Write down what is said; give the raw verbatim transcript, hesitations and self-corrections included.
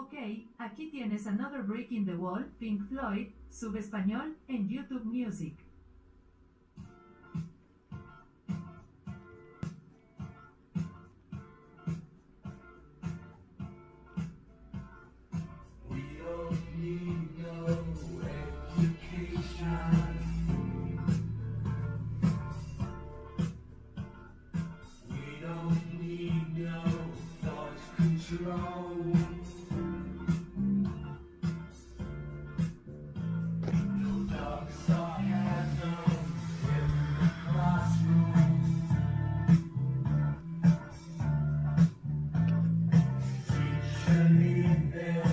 Ok, aquí tienes Another Brick in the Wall, Pink Floyd, subespañol, en YouTube Music. We don't need no education. We don't need no thought control. No dark sarcasm in the classroom. Teacher, leave them.